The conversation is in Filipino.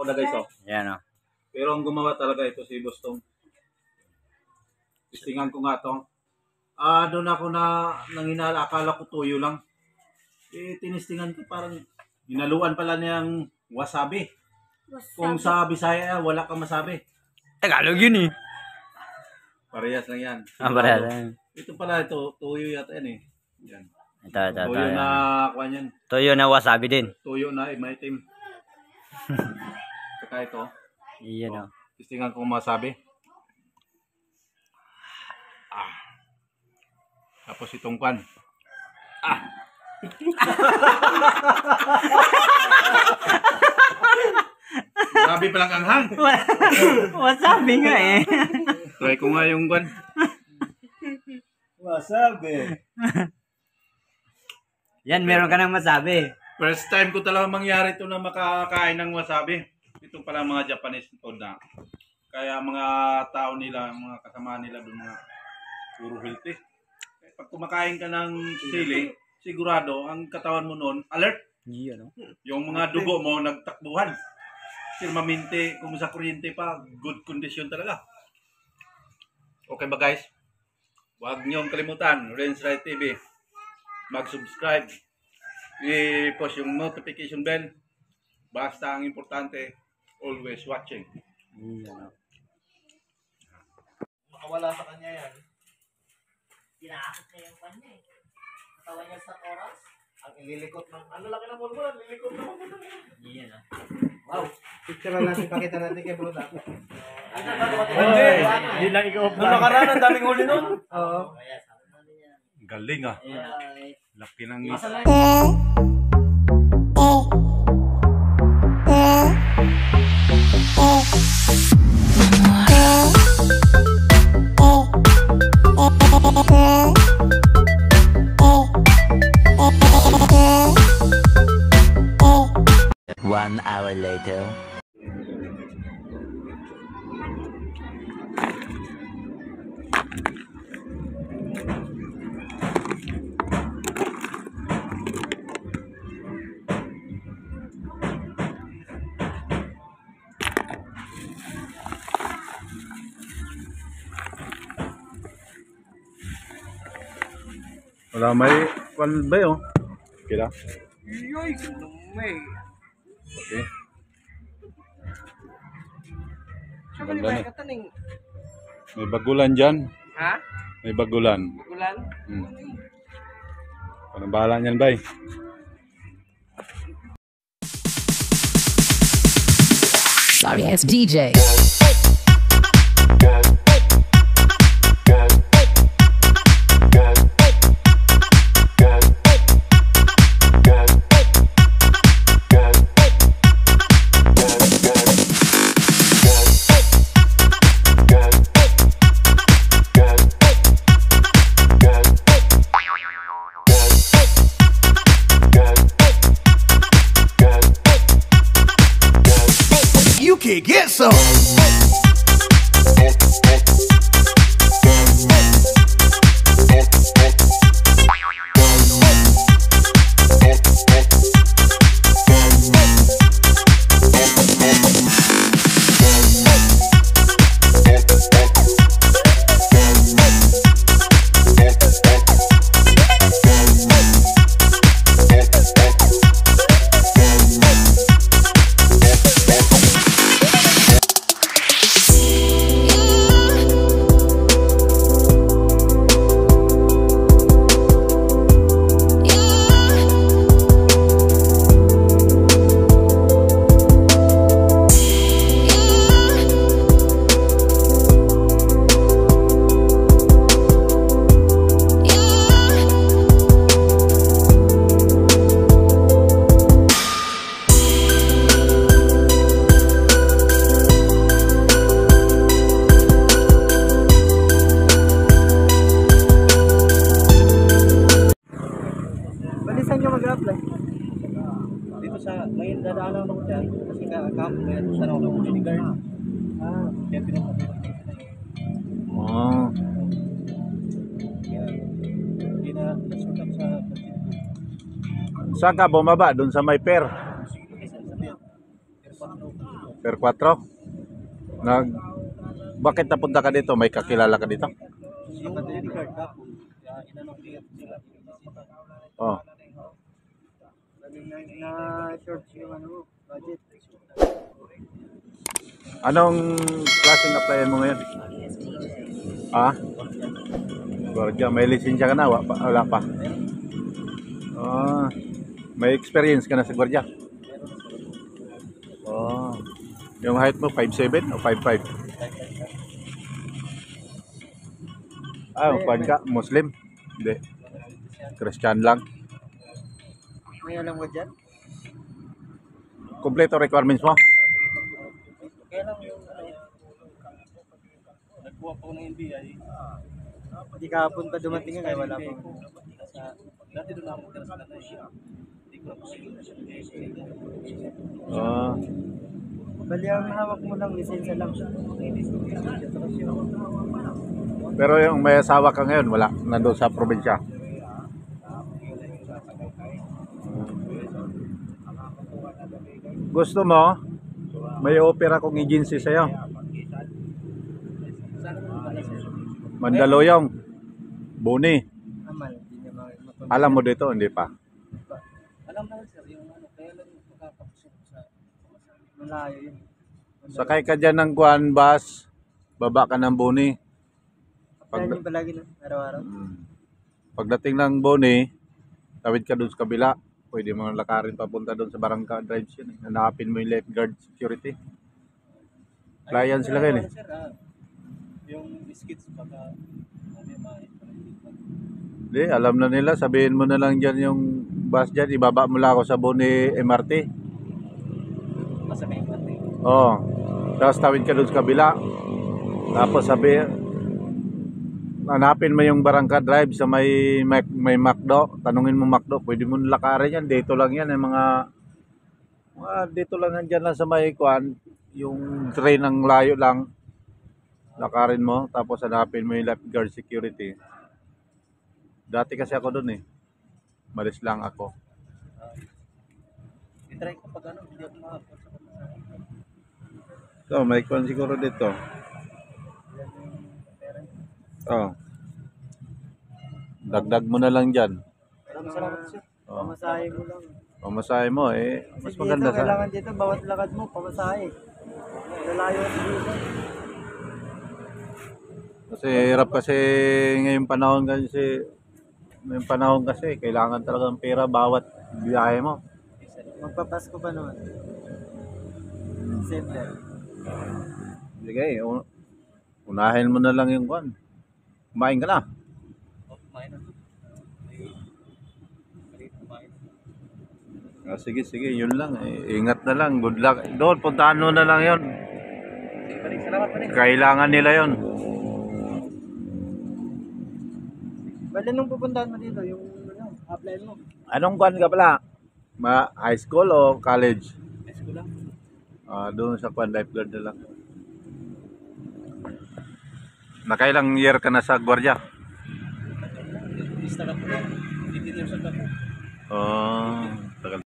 ko na guys, oh. Yan, oh. Pero ang gumawa talaga ito si Bostong. Testingan ko nga to. Doon ako nanginala, akala ko tuyo lang. Tinistingan ko parang ginaluan pala niyang wasabi. Kung sa Bisaya, wala kang masabi. Tagalog yun eh. Parehas lang yan. Parehas lang. Ito pala, tuyo yata yan eh. Yan. Ito. Tuyo na, kuhan yan. Tuyo na wasabi din. Tuyo na, maitim. Saka ito. Iyan, oh. Testingan ko masabi. Tapos itong kwan. Grabe palang anghang. Wasabi nga eh. Try ko nga yung kwan. Wasabi. Yan, meron ka nang masabi. First time ko talaga mangyari ito na makakain ng wasabi. Ito pala mga Japanese food na. Kaya mga tao nila, mga kasama nila doon mga puro healthy. Pag kumakain ka ng sili, sigurado ang katawan mo noon alert. Iyan, oh. Yung mga dugo mo nagtakbuhan. Firmamente, kung sa kuryente pa, good condition talaga. Okay ba guys? Huwag niyong kalimutan, Renz Right TV. Mag-subscribe. I-post yung notification bell. Basta ang importante, always watching. Iyan, oh. Makawala sa kanya yan. Tinakot na yung kanya eh. Katawan niya sa oras. Ang ililikot ng... Ano laki ng mulmul? Ang ililikot ng mulmul. Iyan ah. Wow. Picture natin, pakita natin kay Bro Dato. Hindi lang ikaw. Nung nakaraan, ang daming huli nun. Oo. Kaya sabi natin yan. Galing ah. Ayan. Laki ng Asa na One hour later. wala may kwan ba yun? Okay lang. Yoy, may. Okay. Sabi ni Bay, kataning. May bagulan dyan. Ha? May bagulan. Ulan? Parang bahala niyan, bay. Sorry, it's DJ. You can get some. Ngayon dadaanan ako dyan kasi kahapon ngayon sa ako ng bodyguard. Kaya pinapakita ko sila. Oh. Kaya hindi na nasukap sa budget ko. Saan ka bumaba? Doon sa may per. Sige, sabi yan. Pero parang Per 4? Nag Bakit napunta ka dito? May kakilala ka dito? Yung security guard kapon, inanong niya sila. Oh. Na-short yung budget. Anong klaseng applyan mo ngayon? Ah? Gwardiya, may lisensya ka na? Wala pa. Ah, may experience ka na sa gwardiya? Oh. Yung height mo 5'7" o 5'5"? Ah, kuwan ka? Muslim? Hindi. Christian lang. May alam ko dyan? Kompleto requirements mo? Kaya lang yung nagkuha pa ko ng NBI. Hindi kahapon pa dumating nga, wala pa. Dati doon ako tira sa kanay. Hindi ko na pa Ah. Bali ang hawak mo lang, lisensya lang. Pero yung may asawa ka ngayon, wala. Nandun sa probinsya. Gusto mo, may opera kong agency sa'yo. Mandaluyong. Buni. Amal, hindi niya matuloy. Alam mo dito, hindi pa. Alam na sir, yung kaya lang makakapasok sa malayo yun. Sakay ka dyan ng Guan bus, baba ka ng Buni. Kaya yung palagi na, araw-araw. Pagdating ng Buni, tawid ka dun sa kabila. Pwede mo lakarin papunta dun sa Barangka Drives yun. Hanapin mo yung lifeguard security. Client sila ngayon eh. Sir, yung biscuits baka Hindi, alam na nila. Sabihin mo na lang dyan yung bus dyan. Ibaba mo lang ako sa Buni MRT. masama yung pati. Oo. Tapos tawid ka dun sa kabila. Tapos hanapin mo yung Barangka Drive sa may McDo. Tanungin mo McDo. Pwede mo lakarin yan. Dito lang yan. Yung mga dito lang yan dyan lang sa may kuan. Yung train ng layo lang. Lakarin mo. Tapos hanapin mo yung lifeguard security. Dati kasi ako dun eh. Malis lang ako. I-try ko pag hindi ako makapot sa So, may kuan siguro dito. Oh. Dagdag mo na lang dyan. Salamat sir. Oh. Pamasahe mo lang. Pamasahe mo eh. Mas Kasi maganda dito, sa... kailangan dito, bawat lakad mo, pamasahe. Lalayo sa dito. Kasi hirap kasi ngayong panahon kasi kailangan talaga ng pera bawat biyahe mo. Magpapasko pa naman. Simple. Sige, unahin mo na lang yung kuan. Kumain ka na. Kumain na. Sige, yun lang. Ingat na lang. Good luck. Doon, puntahan mo na lang yun. Salamat pa rin. Kailangan nila yun. Bali nung pupuntahan mo dito, yung apply mo. Anong kuan ka pala? High school o college? High school lang. Doon sa kuan lifeguard na lang. Nakailang year ka na sa gwardiya? Start up ko. 15 years old ako. Oh, tagal.